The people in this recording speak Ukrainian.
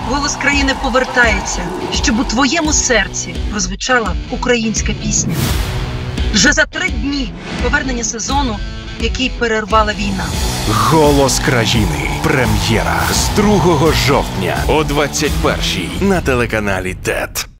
Голос країни повертається, щоб у твоєму серці прозвучала українська пісня. Вже за 3 дні повернення сезону, який перервала війна. Голос країни. Прем'єра з 2 жовтня о 21-й на телеканалі ТЕТ.